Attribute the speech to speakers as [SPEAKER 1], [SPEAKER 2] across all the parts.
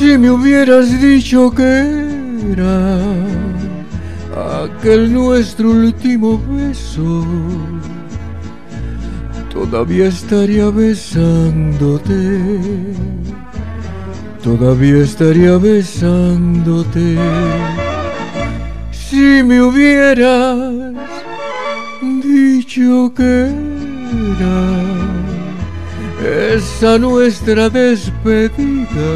[SPEAKER 1] Si me hubieras dicho que era aquel nuestro último beso, todavía estaría besándote, todavía estaría besándote. Si me hubieras dicho que era esa nuestra despedida,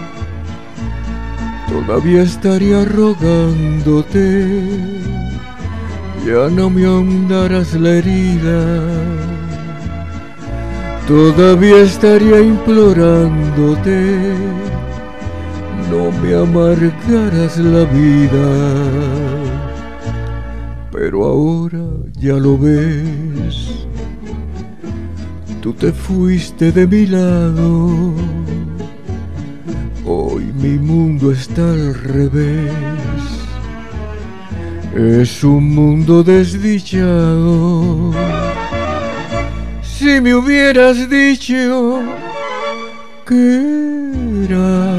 [SPEAKER 1] todavía estaría rogándote, ya no me ahondarás la herida. Todavía estaría implorándote, no me amargarás la vida. Pero ahora ya lo ves, tú te fuiste de mi lado. Hoy mi mundo está al revés, es un mundo desdichado. Si me hubieras dicho que era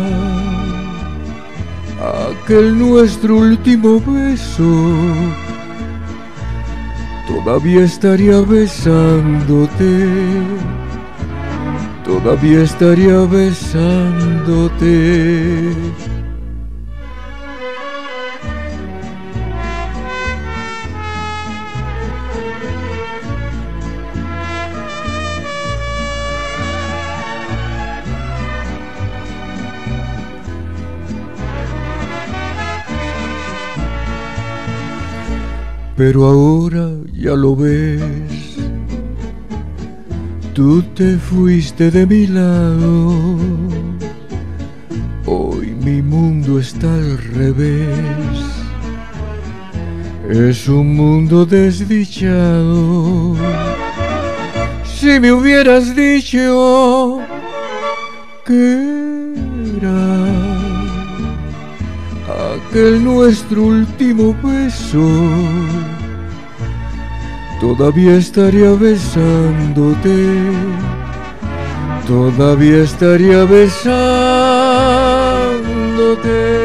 [SPEAKER 1] aquel nuestro último beso, todavía estaría besándote, todavía estaría besándote. Pero ahora ya lo ves, tú te fuiste de mi lado. Hoy mi mundo está al revés, es un mundo desdichado. Si me hubieras dicho que era aquel nuestro último beso, todavía estaría besándote, todavía estaría besándote.